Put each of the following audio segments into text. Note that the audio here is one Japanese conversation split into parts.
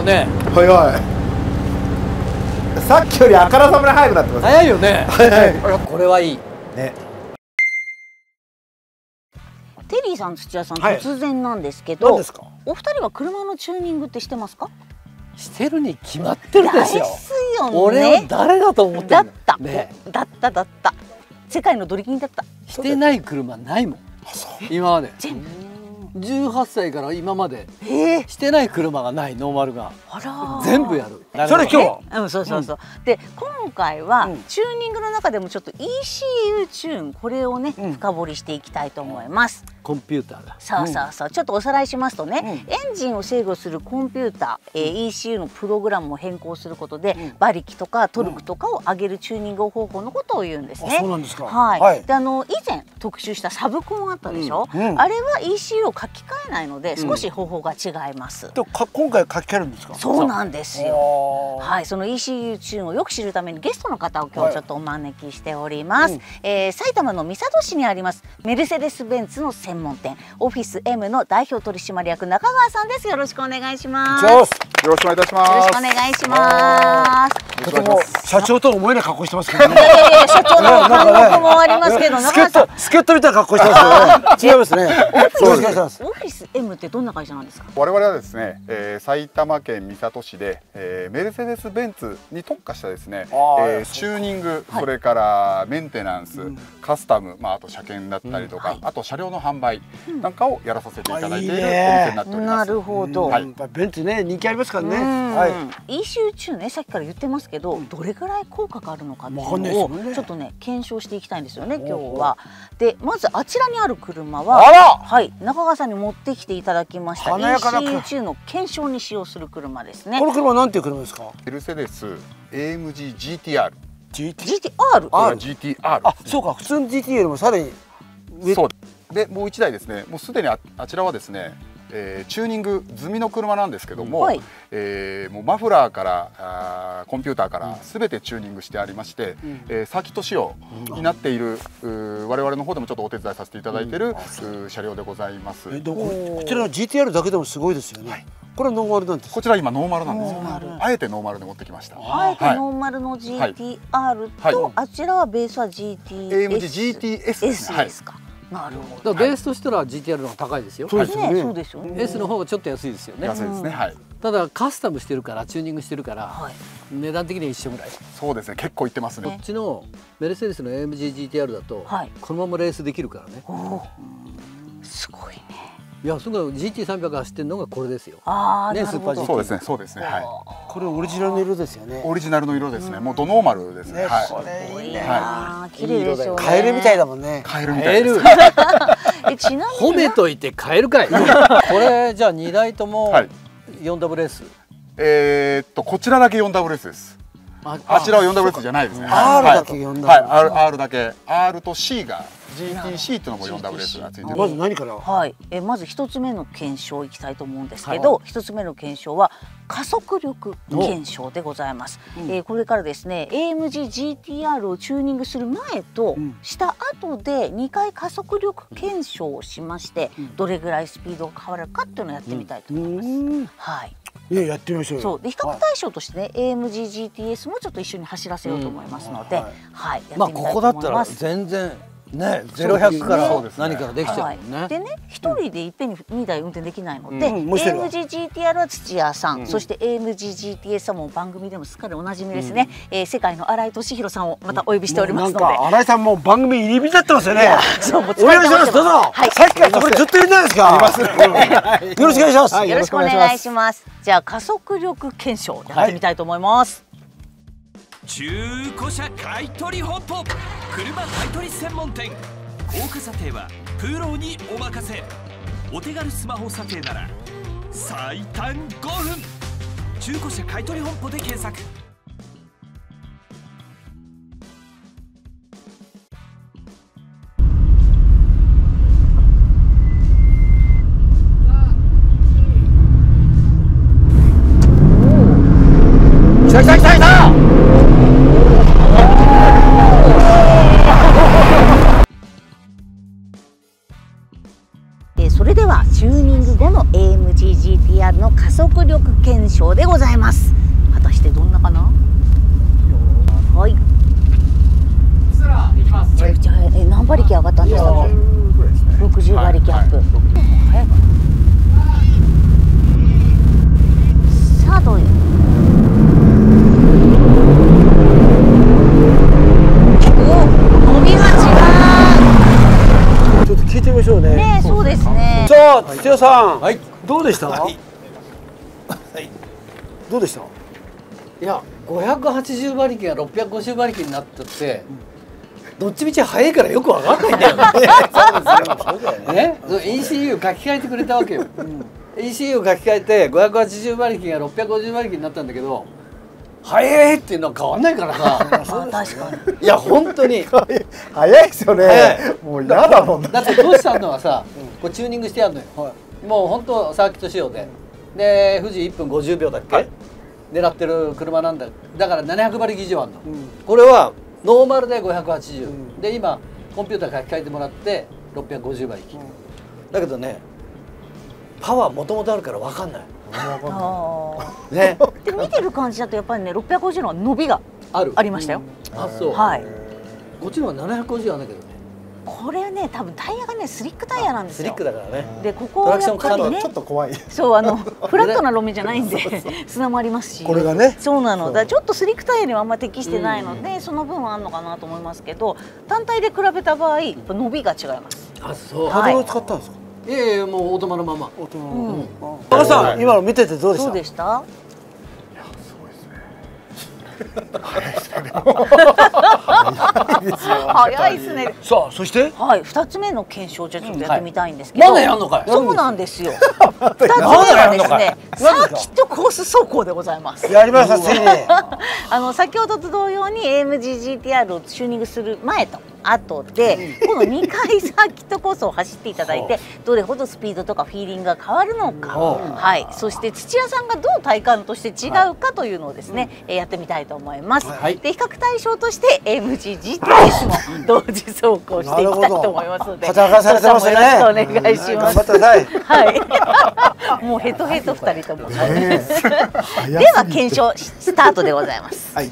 ね。 早い。さっきよりあからさまに速くなってます。 早いよね。 早い。 これはいいね。 テリーさん、土屋さん、 はい突然なんですけど、 何ですか。 お二人は車のチューニングってしてますか？ してるに決まってるですよ。 ですよね。 俺は誰だと思ってだっるのた、 ね。 だった世界のドリキンだった。 してない車ないもん。今まで全部。 18歳から今までしてない車がない。ノーマルがあら。 全部やる。 それ今日は。 うん、そう。で、今回はチューニングの中でもちょっと ECU チューン、これをね、深掘りしていきたいと思います。 コンピューターだ。 そう、ちょっとおさらいしますとね、エンジンを制御するコンピューター、ECU のプログラムを変更することで、馬力とかトルクとかを上げるチューニング方法のことを言うんですね。 そうなんですか。 はい。で、以前特集したサブコンあったでしょ。あれは ECU を書き換えないので、少し方法が違います。 今回書き換えるんですか。 そうなんですよ。はい、その ECU チューンをよく知るためにゲストの方を今日ちょっとお招きしております。埼玉の三郷市にありますメルセデス・ベンツの専門店オフィス M の代表取締役中川さんです。よろしくお願いします。 よろしよろしくお願いいたします。 よろしくお願いします。 とても社長とは思えない格好してますけどね。 いや社長の貫禄もありますけど、中川さん助っ人みたいな格好してますよね。違いますね。 そうです。 オフィス M ってどんな会社なんですか。 我々はですね、埼玉県三郷市で、メルセデス・ベンツに特化したですね、チューニング、それからメンテナンス、カスタム、あと車検だったりとか、あと車両の販売なんかをやらさせていただいているお店になっております。 なるほど。 ベンツね、人気ありますからね。 ECU チューンね、さっきから言ってますけど、どれぐらい効果があるのかっていうのをちょっとね検証していきたいんですよね、今日は。で、まずあちらにある車は、はい、中川さんに持ってきていただきました ECU チューンの検証に使用する車ですね。 この車はなんていう車ですか。 メルセデス AMG GTR。 GTR。 GTR。 あ、そうか、普通の GT よりもさらに上。 そうで、もう一台ですね、もうすでにあちらはですね、チューニング済みの車なんですけども、もうマフラーからコンピューターからすべてチューニングしてありまして、サーキット仕様になっている、我々の方でもちょっとお手伝いさせていただいている車両でございます。 こちらの GTR だけでもすごいですよね。これはノーマルなんです。 こちら今ノーマルなんですよ。あえてノーマルで持ってきました。 あえてノーマルの GTR と、あちらはベースは GTS ですか。なるほど。 ベースとしては GTR の方が高いですよ。 そうですよね。 S の方がちょっと安いですよね。 安いですね。はい。 ただカスタムしてるからチューニングしてるから値段的には一緒ぐらい。 そうですね。結構いってますね。 こっちのメルセデスの AMG GTR だとこのままレースできるからね。 すごいね。 いや、その GT300 走ってるのがこれですよ。 ね、 スーパー GT。 そうですね。そうですね。はい。 これオリジナルの色ですよね。 オリジナルの色ですね。もうドノーマルですね。はい。 これいいね。 綺麗でしょうね。 カエルみたいだもんね。 カエルみたいです。 ちなみに褒めといてカエルかい。これじゃあ2台とも 4WS。 こちらだけ 4WS です。あちらは 4WS じゃないですね。 R だけ 4WS。 はい、R だけ。 R と C が GTC というのも 4WS がついてる。 まず何から。 はい、まず一つ目の検証いきたいと思うんですけど、一つ目の検証は加速力検証でございます。これからですね AMG GTR をチューニングする前とした後で2回加速力検証をしまして、どれぐらいスピードが変わるかっていうのをやってみたいと思います。はい。 やってみましょうよ。 そうで、比較対象としてね AMG GTS もちょっと一緒に走らせようと思いますので、はい、やってみたいと思います。 ここだったら全然ね、0-100から何からできちゃうもんね。 でね、一人でいっぺんに2台運転できないので、AMG GTR は土屋さん、そして AMG GTS はもう番組でもすっかりおなじみですね。世界の新井俊弘さんをまたお呼びしておりますので。 新井さんも番組入り浸ってますよね。 お願いします。どうぞ。さっきからこれずっといるんですか。よろしくお願いします。 よろしくお願いします。じゃあ加速力検証やってみたいと思います。 中古車買取本舗、車買取専門店。高価査定はプロにお任せ。お手軽スマホ査定なら最短5分。中古車買取本舗で検索。 それではチューニング後の AMG GTR の加速力検証でございます。果たしてどんなかな。はい。じゃあ何馬力上がったんですか。60馬力アップ。早いかな。さあどういう。伸びが違う。 ちょっと聞いてみましょうね。 ね、そうですね。 さあ、土屋さん、 はい、 どうでした？ はい、 どうでした？ いや、580馬力が650馬力になったって、どっちみち速いからよく分かんないんだよね。ECU 書き換えてくれたわけよ。ECU 書き換えて580馬力が650馬力になったんだけど、速いっていうのは変わんないからさ。 確かに。 いや本当に早いですよね。もう嫌だもん。 だってどうしたのはさ、こうチューニングしてやるのよ。もう本当サーキット仕様で、で富士1分50秒だっけ、狙ってる車なんだ。だから700馬力以上あるの。これはノーマルで580、で今コンピューター書き換えてもらって650馬力、だけどねパワーもともとあるから分かんないね。 で見てる感じだとやっぱりね650の伸びがありましたよ。 あ、そう。 はい。 こっちの方が750あるんだけどね。 これね多分タイヤがねスリックタイヤなんですよ。 スリックだからね。 でここはやっぱりねちょっと怖い。 そうフラットな路面じゃないんで砂もありますし。 これがね。 そうなの。だからちょっとスリックタイヤにはあんま適してないのでその分はあるのかなと思いますけど、単体で比べた場合伸びが違います。 あ、そう。 パドルを使ったんですか？ いやいや、もうオートマのまま。 オートマ。高橋さん、今の見ててどうでした？ どうでした？早いですね。 さあ、そしてはい、2つ目の検証をちょっとやってみたいんですけど、 まだやんのかい。 そうなんですよ。2つ目はですね、サーキットコース走行でございます。 やりました、ついに。 先ほどと同様に AMG GTR をチューニングする前と後でこの2回サーキットコースを走っていただいてどれほどスピードとかフィーリングが変わるのか、はい、そして土屋さんがどう体感として違うかというのをですね、やってみたいと思います。で比較対象として AMG GTS も同時走行していきたいと思いますので、 働かされてますね。 よろしくお願いします。 頑張ってください。 はい。もうヘトヘト2人とも。では検証スタートでございます。 はい。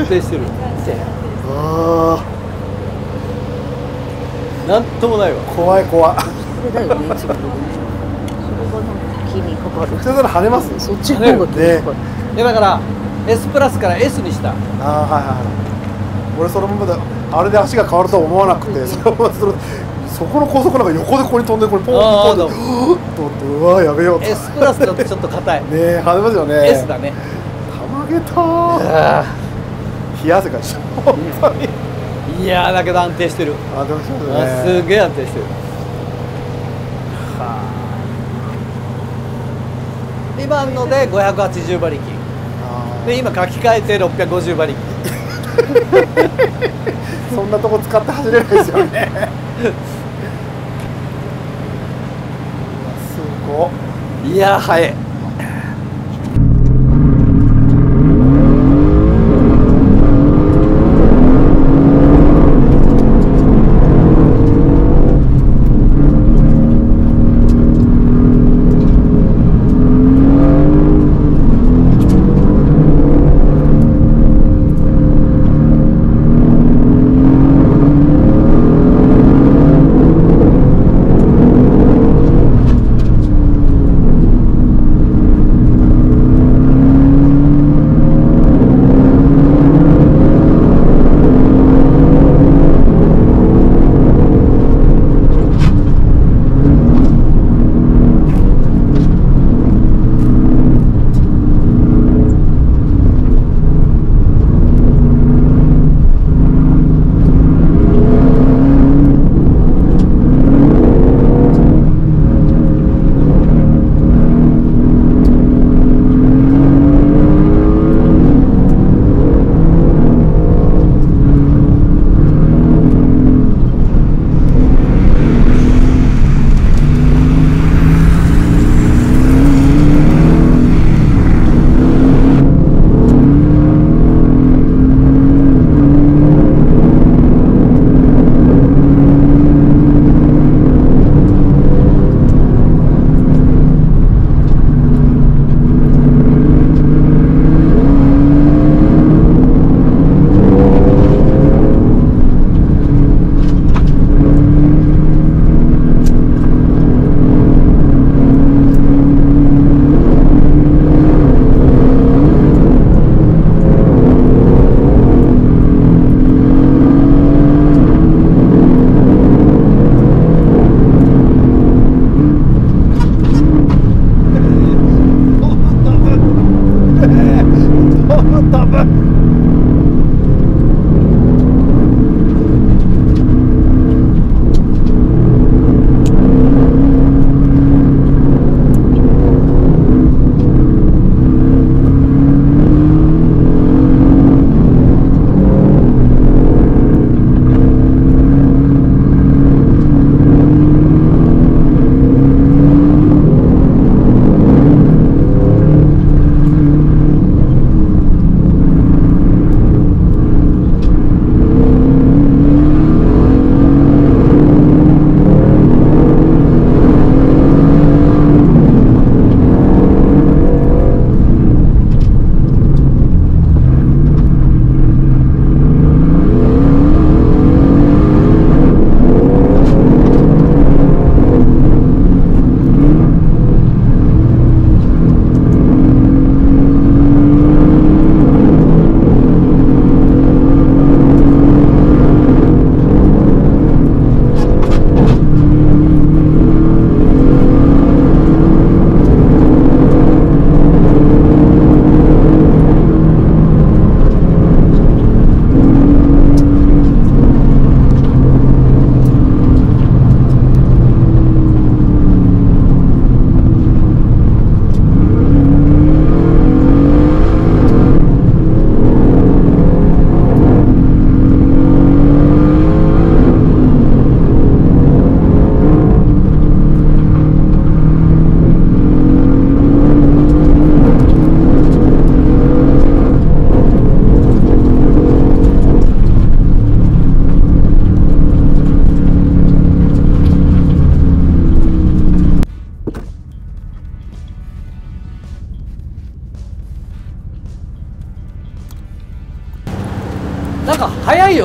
定してる。 あなんともないわ。 あ怖い怖い。 これだよね、一番の。それがなんか気にかかる。 普通なら跳ねます。 そっちの方が気にかかる。 いやだから S プラスから S にした。 ああはいはい。俺そのままであれで足が変わるとは思わなくて、そのままそこの高速なんか横でここに飛んでこれポンポンと思ってうわやべよ。 S プラスだとちょっと硬い。 ねえ跳ねますよね。 S だね。 たまげたー。冷や汗かいちゃう。本当に。 いやーだけど安定してる。 あでもそうあですね。 すげえ安定してる。今ので580馬力で今書き換えて650馬力。 そんなとこ使って走れないですよね。すごっ。 いやー速い。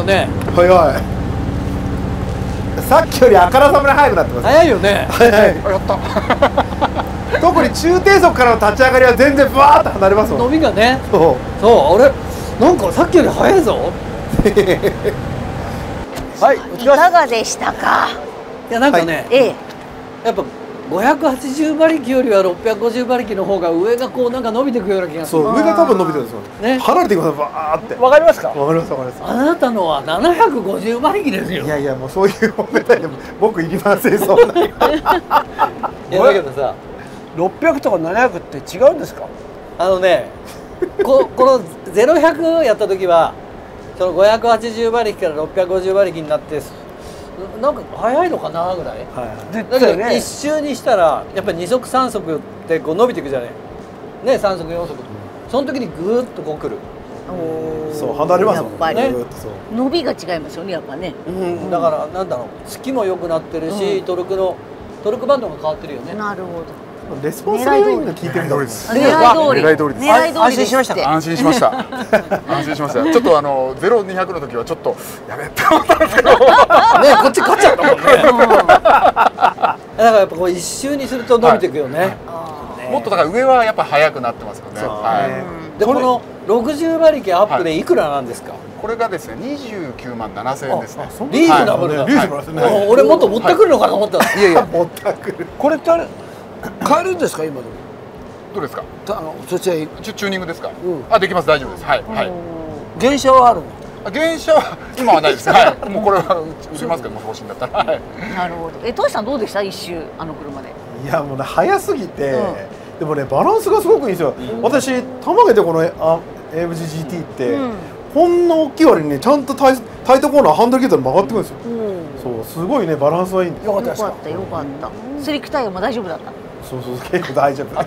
ね。 早い。さっきよりあからさまに速くなってます。 早いよね。 早い。 やった特に中低速からの立ち上がりは全然バーッと離れますもん。 伸びがね。 そうそう、俺なんかさっきより早いぞ。 はい、 いかがでしたか。 いやなんかね、やっぱ580馬力よりは650馬力の方が上がこうなんか伸びていくような気がする。 そう、上が多分伸びてるんですよね。 離れていきます、バーって。 わかりますか。 わかりますわかります。 あなたのは750馬力ですよ。 いやいや、もうそういう褒めたいでも僕いりません、そんな。 いやだけどさ、 600とか700って違うんですか。 あのね、この0100やった時はその580馬力から650馬力になってなんか早いのかなぐらい。だけど一周にしたらやっぱり2速3速ってこう伸びていくじゃないね、3速4速、その時にぐーっとこうくる。 そう離れますもんやっぱりね。 伸びが違いますよね、やっぱね。 だからなんだろう、突きも良くなってるし、トルクバンドが変わってるよね。 なるほど。 レスポンスがいいの聞いてみたいです。 狙い通り。 狙い通りです。 狙い通り。 安心しましたか。 安心しました安心しました。ちょっと0200の時はちょっとやべって思ったんですけどね、 こっち勝っちゃったもんね。だからやっぱこう一周にすると伸びていくよね。 もっとだから上はやっぱ速くなってますよね。 でこの60馬力アップでいくらなんですか。 これがですね29万7000円ですね。 リーズナブルだ。 リーズナブルですね。 俺もっと持ってくるのかと思ったら。 いやいや、 ぼったくる。 これってあれ買えるんですか今でも。 どうですか。 そちらへチューニングですか。あ、できます、大丈夫です。はいはい。 原車はあるの。 原車は今はないです。はい。もうこれは売りますけどもし欲しいんだったら。はい。 なるほど。トシさんどうでした、一周あの車で。 いやもうね速すぎて、でもねバランスがすごくいいんですよ。私たまげてこのAMG GT ってこんな大きい割にねちゃんとタイトコーナーハンドル切ったら曲がってくるんですよ。そうすごいねバランスはいいんです。 よかったですか。 よかったよかった。スリックタイヤも大丈夫だった。 そうそう結構大丈夫。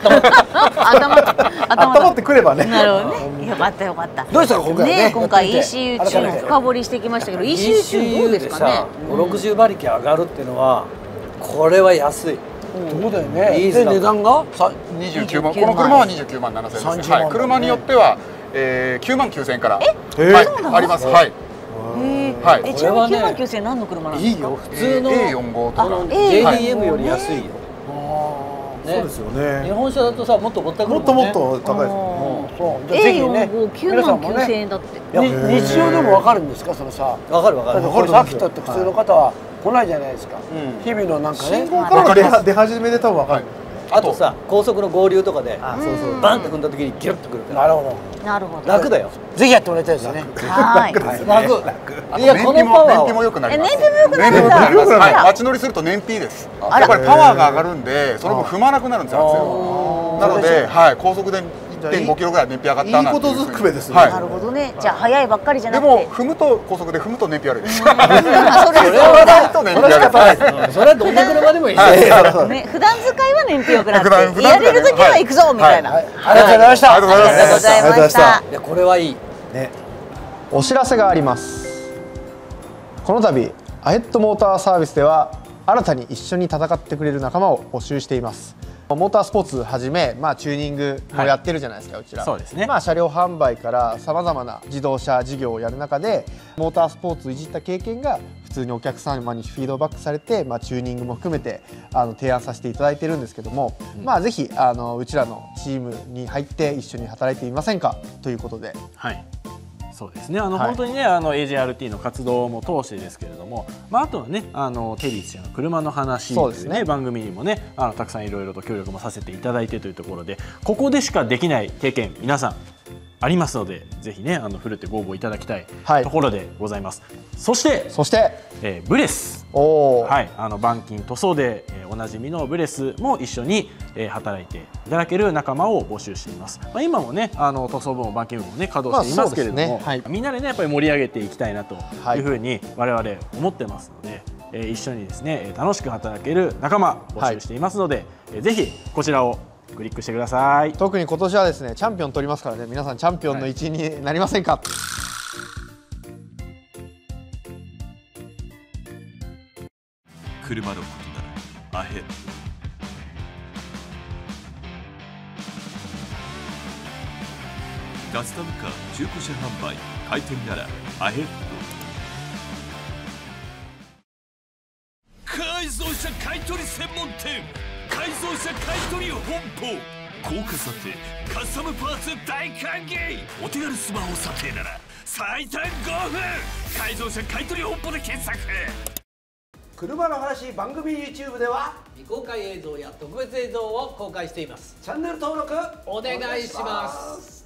頭ってくればね。 なるほどね。よかったよかった。 どうでしたか今回ね。 今回 ECU チューン深掘りしてきましたけど、ECU チューンどうですかね。 60馬力上がるっていうのはこれは安い。 そうだよね。で値段が 29万。この車は29万7000円です。はい。車によっては9万9000円からはいあります。はい。 はい。ちなみに9万9000円何の車なんですか。 いいよ。普通の A45 とか JDM より安いよ。 そうですよね。 日本車だとさもっとぼったくるもっともっと高いです。 A45 9万9000円だって。 日常でもわかるんですかそのさ。 わかるわかる。 これサーキットって普通の方は来ないじゃないですか。日々のなんかね。 信号から出始めで多分わかる。 あとさ高速の合流とかでバンって踏んだ時にギュッとくるから。 なるほど。 なるほど。 楽だよ。 ぜひやってもらいたいですね。 はい。 楽。いやこのパワー。 燃費も良くなります。 燃費も良くなるんだ。 はい。街乗りすると燃費です。やっぱりパワーが上がるんで、その分踏まなくなるんですよ。アクセルなので、はい、高速で 1.5 キロぐらい燃費上がったな。 いいことずくめですね。 なるほどね。じゃあ速いばっかりじゃなくて。 でも踏むと高速で踏むと燃費悪いです。 それはそれはどんな車でもいい。 ね、普段使いは燃費良くなって、やれる時は行くぞみたいな。 ありがとうございました。 ありがとうございました。 いやこれはいい。 ね。 お知らせがあります。この度アヘッドモーターサービスでは新たに一緒に戦ってくれる仲間を募集しています。モータースポーツはじめ、チューニングもやってるじゃないですか、うちら。 そうですね。 車両販売からさまざまな自動車事業をやる中でモータースポーツをいじった経験が普通にお客様にフィードバックされて、チューニングも含めて提案させていただいてるんですけども、ぜひうちらのチームに入って一緒に働いてみませんかということで。 はい。そうですね。本当にねAJRT の活動も通してですけれども、あとはねテリー氏の車の話というね番組にもねたくさんいろいろと協力もさせていただいてというところで、ここでしかできない経験皆さんありますので、ぜひねふるってご応募いただきたいところでございます。そしてブレス、はい、板金塗装でおなじみのブレスも一緒に働いていただける仲間を募集しています。今もね塗装部も板金部もね稼働していますけれども、みんなでねやっぱり盛り上げていきたいなというふうに我々思ってますので、一緒にですね楽しく働ける仲間募集していますので、ぜひこちらをクリックしてください。 特に今年はですねチャンピオン取りますからね、皆さんチャンピオンの一員になりませんか。 車のことならアヘッド。カスタムカー中古車販売開店ならアヘッド。 買取専門店改造車買取本舗。高価査定カスタムパーツ大歓迎。お手軽スマホ査定なら最短5分。改造車買取本舗で検索。 車の話番組 YouTube では未公開映像や特別映像を公開しています。 チャンネル登録お願いします。